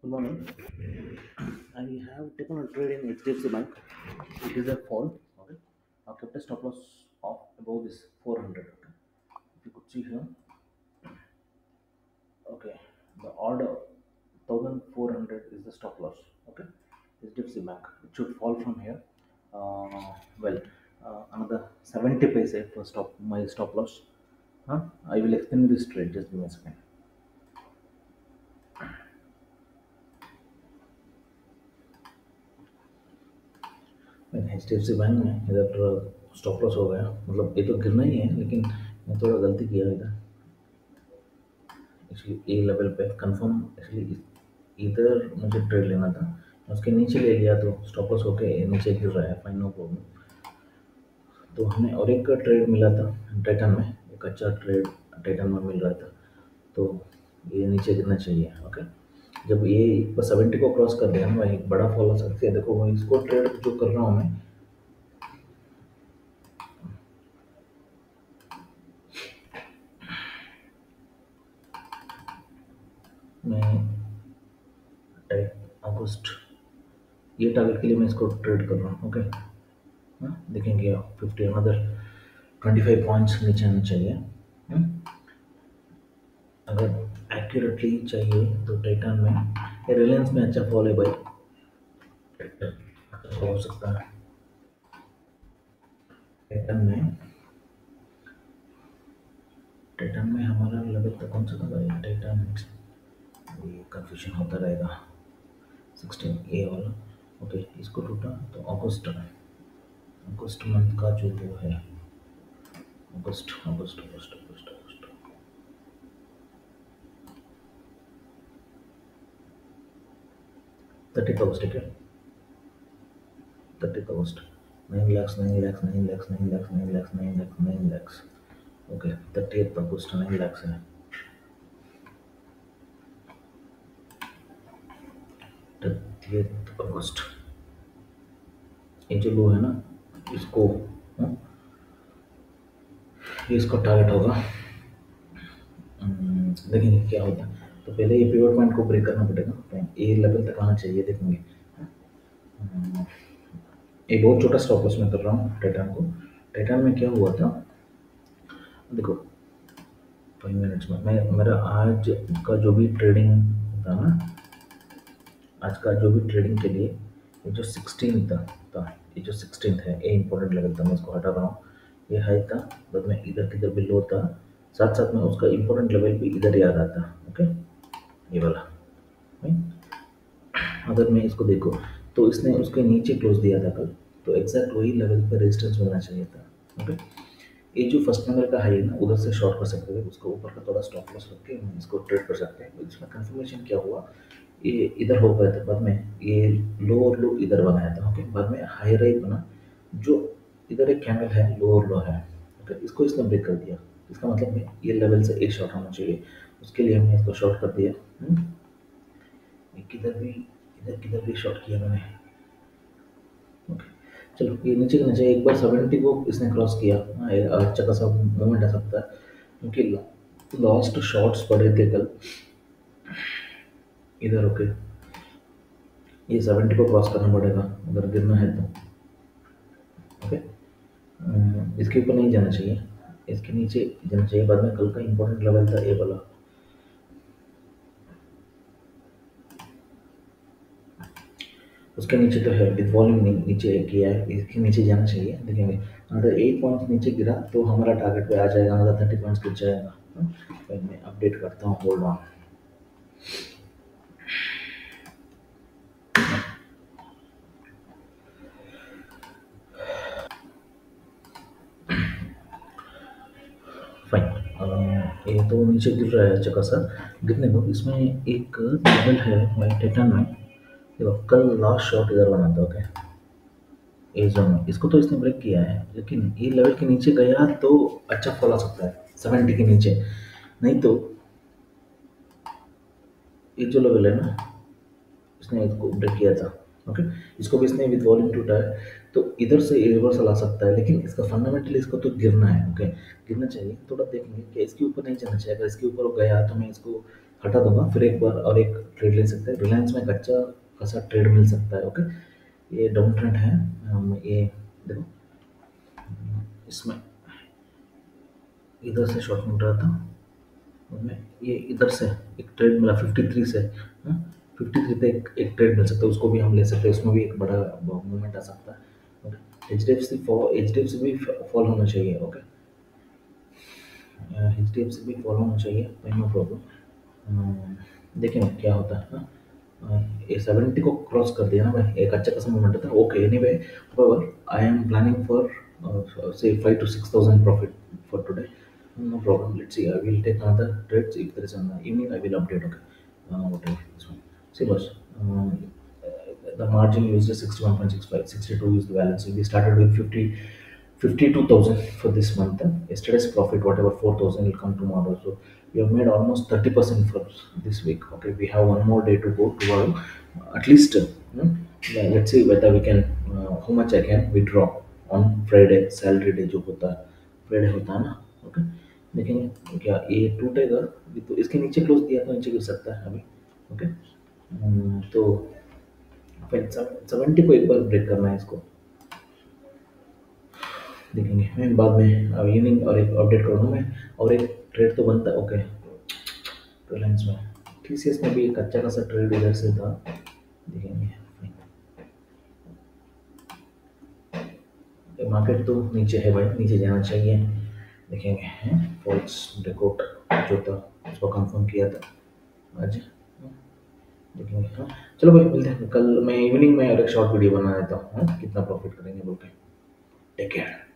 Good morning. I have taken a trade in HDFC Bank. It is a fall. Okay. I kept a stop loss of above this 400. Okay. If you could see here. Okay. The order 1400 is the stop loss. Okay. HDFC Bank. It should fall from here. Well, another 70 paise for stop my stop loss. Huh? I will explain this trade. Just give me a second. H D F C bank में इधर stop loss हो गया, मतलब ये तो गिरना ही है, लेकिन मैं थोड़ा गलती किया इधर। एक्चुअली ए लेवल पे कंफर्म, एक्चुअली इधर मुझे ट्रेड लेना था, उसके नीचे ले लिया तो स्टॉप लॉस होके नीचे गिर रहा है। Fine, no problem. तो हमें और एक ट्रेड मिला था टाइटन में, एक अच्छा ट्रेड टाइटन में मिल रहा था, तो ये नीचे गिरना चाहिए। ओके, जब ये 70 को क्रॉस कर दिया ना भाई, एक बड़ा फॉल आ सकती है। देखो मैं इसको ट्रेड जो कर रहा हूँ मैं अगस्त, ये टारगेट के लिए मैं इसको ट्रेड कर रहा हूँ। ओके, देखेंगे आप 50 अनदर 25 पॉइंट्स नीचे आना चाहिए। अगर एक्यूरेटली चाहिए तो टाइटन में या रिलायंस में अच्छा फॉल है भाई, अच्छा हो सकता है। टाइटन में हमारा लेवल तक कौन सा था भाई? टाइटन, ये कंफ्यूजन होता रहेगा। 16 ए वाला। ओके, इसको टूटा तो अगस्त मंथ का जो वो है, अगस्त अगस्त अगस्त अगस्त अगस्त 30th अगस्त, ठीक है। 30th अगस्त 9 lakhs 9 lakhs 9 lakhs 9 lakhs 9 lakhs 9 lakhs 9 lakhs। Okay, 30th अगस्त 9 lakhs है। 30th अगस्त, ये जो लो है ना, इसको ये इसको टारगेट होगा। देखेंगे क्या होता है। तो पहले ये पिवट पॉइंट को ब्रेक करना पड़ेगा, तो ये लेवल तक आना चाहिए। देखेंगे, ये बहुत छोटा स्टॉप लॉस में कर रहा हूँ टाइटन को। टाइटन में क्या हुआ था देखो, 5 मिनट्स में मैं मेरा आज का जो भी ट्रेडिंग था ना, आज का जो भी ट्रेडिंग के लिए ये जो 16 था ये जो 16 है, ये इंपॉर्टेंट लेवल था। मैं इसको हटा रहा हूँ, ये हाई था, बाद में इधर किधर भी लो था, साथ साथ में उसका इंपॉर्टेंट लेवल भी इधर याद आता। ओके, ये वाला। अगर मैं इसको देखो तो इसने उसके नीचे क्लोज दिया था कल, तो एग्जैक्ट वही लेवल पर रेजिस्टेंस मिलना चाहिए था। ओके, ये जो फर्स्ट नंबर का हाई है ना, उधर से शॉर्ट कर सकते थे, उसको ऊपर का थोड़ा स्टॉप लॉस रख के हम इसको ट्रेड कर सकते हैं। इसमें कंफर्मेशन क्या हुआ, ये इधर हो गया था, बाद में ये लो और लो इधर बनाया था। ओके, बाद में हाई राइज बना, जो इधर एक कैंडल है, लो और लो है। ओके, इसको इसने ब्रेक कर दिया, इसका मतलब है ये लेवल से एक शॉर्ट होना चाहिए, उसके लिए हमने इसको शॉर्ट कर दिया। इधर किधर भी शॉर्ट किया मैंने। ओके, चलो ये नीचे का नीचे एक बार 70 को इसने क्रॉस किया। हाँ, ये अच्छा खासा मूवमेंट आ सकता है, क्योंकि लास्ट शॉर्ट्स पड़े थे कल इधर। ओके, ये 70 को क्रॉस करना पड़ेगा अगर गिरना है तो। ओके, इसके ऊपर नहीं जाना चाहिए, इसके नीचे जाना चाहिए। बाद में कल का इंपॉर्टेंट लेवल था ए वाला, उसके नीचे तो है, विद वॉल्यूम नीचे किया है, इसके नीचे जाना चाहिए। देखेंगे अगर 8 पॉइंट्स नीचे गिरा तो हमारा टारगेट पे आ जाएगा, अगर 30 पॉइंट्स गिर जाएगा। फिर मैं अपडेट करता हूँ, होल्ड ऑन। फाइन, ये तो नीचे गिर रहा है अच्छा खासा, गिरने दो। इसमें एक लेवल है भाई टाइटन में, देखो कल लास्ट शॉट इधर बना था। ओके, ए जोन में इसको तो इसने ब्रेक किया है, लेकिन ये लेवल के नीचे गया तो अच्छा फॉल आ सकता है 70 के नीचे। नहीं तो ये जो लेवल है ना, इसने इसको ब्रेक किया था। ओके, इसको भी इसने विद वॉल्यूम टूटा है, तो इधर से रिवर्सल आ सकता है, लेकिन इसका फंडामेंटली इसको तो गिरना है। ओके, गिरना चाहिए। थोड़ा देखेंगे कि इसके ऊपर नहीं जाना चाहिए, अगर इसके ऊपर गया तो मैं इसको हटा दूंगा, फिर एक बार और एक ट्रेड ले सकते हैं। रिलायंस में एक अच्छा खासा ट्रेड मिल सकता है। ओके, ये डाउन ट्रेंड है। ये देखो, इसमें इधर से शॉर्ट मिल रहा था, उसमें ये इधर से एक ट्रेड मिला 53 से। 53 पे एक ट्रेड मिल सकता है, उसको भी हम ले सकते हैं, उसमें भी एक बड़ा मूवमेंट आ सकता है। Okay, H D F C भी फॉल होना चाहिए। Okay, H D F C भी फॉल होना चाहिए, नो प्रॉब्लम। देखेंगे क्या होता है। ये 70 को क्रॉस कर दिया ना भाई, एक अच्छा खासा मूवमेंट था। Okay, anyway, I am planning for say 5 to 6,000 profit for today. No problem. Let's see. I will take another trades if there is an evening. I will update. Okay. Whatever this one. See, boss. The margin used is 61.65. 62 is the balance. We started with 52,000 for this month. Yesterday's profit, whatever 4,000 will come tomorrow. So we have made almost 30% for this week. Okay, we have one more day to go tomorrow. At least, yeah, let's see whether we can, how much I can withdraw on Friday, salary day जो होता है, Friday होता है ना। Okay, देखेंगे क्या ये टूटेगा। ये तो इसके नीचे क्लोज दिया तो नीचे गिर सकता है अभी। ओके, तो 70 को एक बार ब्रेक करना है इसको, देखेंगे। मैं बाद में इवनिंग और एक अपडेट करूँगा मैं, और एक ट्रेड तो बनता है। ओके, रिलायंस में, टीसीएस में भी एक अच्छा खासा ट्रेड इधर से था, देखेंगे। मार्केट तो नीचे है भाई, नीचे जाना चाहिए, देखेंगे। फॉल्स ब्रेकआउट जो था उसको कंफर्म किया था आज, देखेंगे। हाँ, चलो भाई, मिलते हैं कल। मैं इवनिंग में और एक शॉर्ट वीडियो बना देता हूँ, कितना प्रॉफिट करेंगे बोल के। Take care.